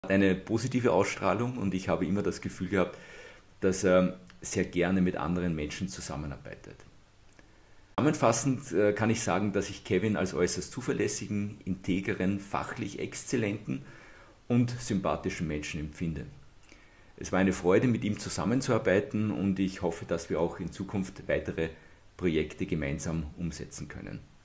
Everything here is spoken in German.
Eine positive Ausstrahlung und ich habe immer das Gefühl gehabt, dass er sehr gerne mit anderen Menschen zusammenarbeitet. Zusammenfassend kann ich sagen, dass ich Kevin als äußerst zuverlässigen, integeren, fachlich exzellenten und sympathischen Menschen empfinde. Es war eine Freude, mit ihm zusammenzuarbeiten und ich hoffe, dass wir auch in Zukunft weitere Projekte gemeinsam umsetzen können.